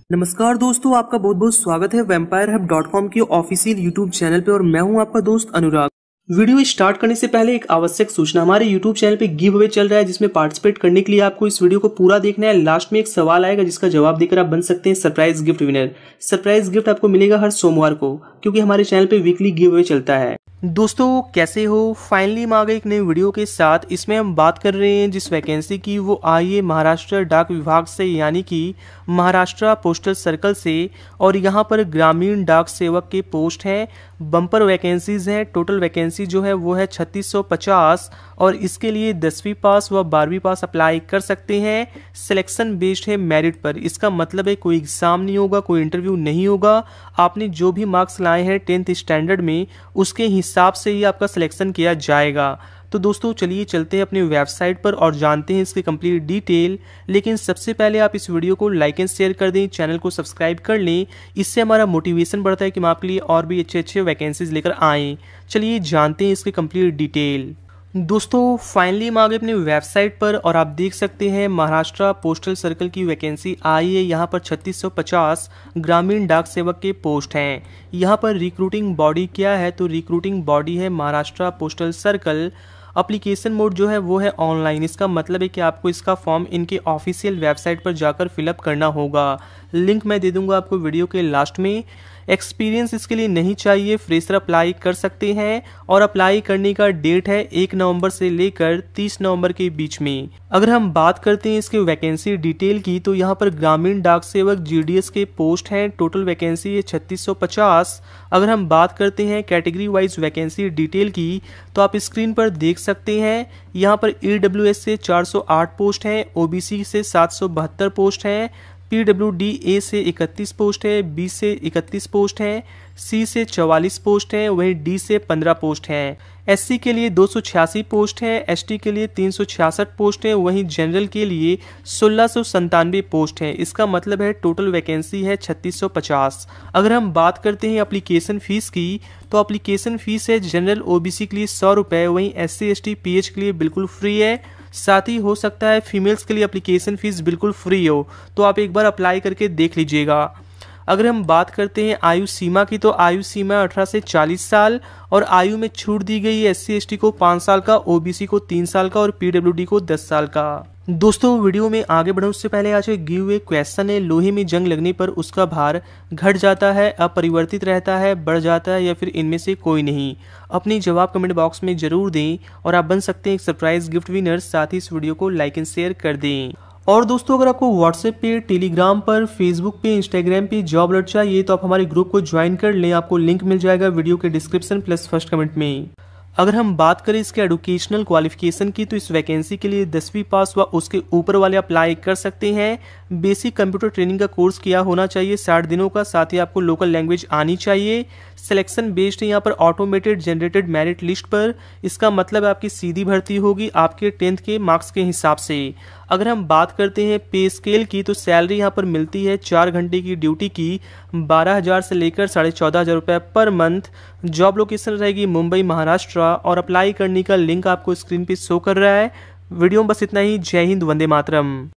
नमस्कार दोस्तों, आपका बहुत बहुत स्वागत है vampirehub.com की ऑफिशियल यूट्यूब चैनल पे और मैं हूं आपका दोस्त अनुराग। वीडियो स्टार्ट करने से पहले एक आवश्यक सूचना, हमारे यूट्यूब चैनल पे गिव अवे चल रहा है जिसमें पार्टिसिपेट करने के लिए आपको इस वीडियो को पूरा देखना है। लास्ट में एक सवाल आएगा जिसका जवाब देकर आप बन सकते हैं surprise gift winner. Surprise gift आपको मिलेगा हर सोमवार को, क्योंकि हमारे चैनल पे वीकली गिव अवे चलता है। दोस्तों कैसे हो? फाइनली हम आ गए एक नए वीडियो के साथ। इसमें हम बात कर रहे हैं जिस वैकेंसी की, वो आई है महाराष्ट्र डाक विभाग से, यानी कि महाराष्ट्र पोस्टल सर्कल से। और यहाँ पर ग्रामीण डाक सेवक के पोस्ट हैं। बम्पर वैकेंसीज हैं। टोटल वैकेंसी जो है वो है 3650 और इसके लिए 10वीं पास व 12वीं पास अप्लाई कर सकते हैं। सिलेक्शन बेस्ड है मेरिट पर। इसका मतलब है कोई एग्जाम नहीं होगा, कोई इंटरव्यू नहीं होगा। आपने जो भी मार्क्स लाए हैं 10th स्टैंडर्ड में, उसके हिसाब से ही आपका सिलेक्शन किया जाएगा। तो दोस्तों चलिए चलते हैं अपनी वेबसाइट पर और जानते हैं इसकी कंप्लीट डिटेल। लेकिन सबसे पहले आप इस वीडियो को लाइक एंड शेयर कर दें, चैनल को सब्सक्राइब कर लें। इससे हमारा मोटिवेशन बढ़ता है कि हम आपके लिए और भी अच्छे वैकेंसीज लेकर आएँ। चलिए जानते हैं इसकी कंप्लीट डिटेल। दोस्तों फाइनली हम आ गए अपनी वेबसाइट पर और आप देख सकते हैं महाराष्ट्र पोस्टल सर्कल की वैकेंसी आई है। यहाँ पर 3650 ग्रामीण डाक सेवक के पोस्ट हैं। यहाँ पर रिक्रूटिंग बॉडी क्या है? तो रिक्रूटिंग बॉडी है Maharashtra postal circle. Application mode जो है वो है ऑनलाइन। इसका मतलब है कि आपको इसका फॉर्म इनके ऑफिशियल वेबसाइट पर जाकर फिलअप करना होगा। लिंक मैं दे दूंगा आपको वीडियो के लास्ट में। एक्सपीरियंस इसके लिए नहीं चाहिए, फ्रेशर अप्लाई कर सकते हैं और अप्लाई करने का डेट है 1 नवंबर से लेकर 30 नवंबर के बीच में। अगर हम बात करते हैं इसके वैकेंसी डिटेल की, तो यहाँ पर ग्रामीण डाक सेवक GDS के पोस्ट हैं। टोटल वैकेंसी है 3650। अगर हम बात करते हैं कैटेगरी वाइज वैकेंसी डिटेल की, तो आप स्क्रीन पर देख सकते हैं। यहाँ पर EWS से 408 पोस्ट हैं, OBC से 772 पोस्ट हैं, PWD A से 31 पोस्ट है, B से 31 पोस्ट है, C से 44 पोस्ट है, वहीं D से 15 पोस्ट हैं। SC के लिए 286 पोस्ट है, ST के लिए 366 पोस्ट है, वहीं जनरल के लिए 1697 पोस्ट है। इसका मतलब है टोटल वैकेंसी है 3650। अगर हम बात करते हैं एप्लीकेशन फीस की, तो एप्लीकेशन फीस है जनरल OBC के लिए 100 रुपये, वहीं SC ST PH के लिए बिल्कुल फ्री है। साथ ही हो सकता है फीमेल्स के लिए एप्लीकेशन फीस बिल्कुल फ्री हो, तो आप एक बार अप्लाई करके देख लीजिएगा। अगर हम बात करते हैं आयु सीमा की, तो आयु सीमा 18 से 40 साल और आयु में छूट दी गई है SC ST को 5 साल का, OBC को 3 साल का और PWD को 10 साल का। दोस्तों वीडियो में आगे बढ़ने उससे पहले आज एक गिव अवे क्वेश्चन है। लोहे में जंग लगने पर उसका भार घट जाता है, अपरिवर्तित रहता है, बढ़ जाता है या फिर इनमें से कोई नहीं? अपनी जवाब कमेंट बॉक्स में जरूर दें और आप बन सकते हैं एक सरप्राइज गिफ्ट विनर। साथ ही इस वीडियो को लाइक एंड शेयर कर दें। और दोस्तों अगर आपको व्हाट्सएप पे, टेलीग्राम पर, फेसबुक पे, इंस्टाग्राम पे जॉब अलर्ट चाहिए तो आप हमारे ग्रुप को ज्वाइन कर लें। आपको लिंक मिल जाएगा वीडियो के डिस्क्रिप्शन प्लस फर्स्ट कमेंट में। अगर हम बात करें इसके एजुकेशनल क्वालिफिकेशन की, तो इस वैकेंसी के लिए 10वीं पास व उसके ऊपर वाले अप्लाई कर सकते हैं। बेसिक कंप्यूटर ट्रेनिंग का कोर्स किया होना चाहिए 60 दिनों का। साथ ही आपको लोकल लैंग्वेज आनी चाहिए। सिलेक्शन बेस्ड है यहाँ पर ऑटोमेटेड जनरेटेड मेरिट लिस्ट पर। इसका मतलब आपकी सीधी भर्ती होगी आपके 10th के मार्क्स के हिसाब से। अगर हम बात करते हैं पे स्केल की, तो सैलरी यहाँ पर मिलती है 4 घंटे की ड्यूटी की 12,000 से लेकर 14,500 रुपये पर मंथ। जॉब लोकेशन रहेगी मुंबई महाराष्ट्र और अप्लाई करने का लिंक आपको स्क्रीन पे शो कर रहा है। वीडियो में बस इतना ही। जय हिंद, वंदे मातरम।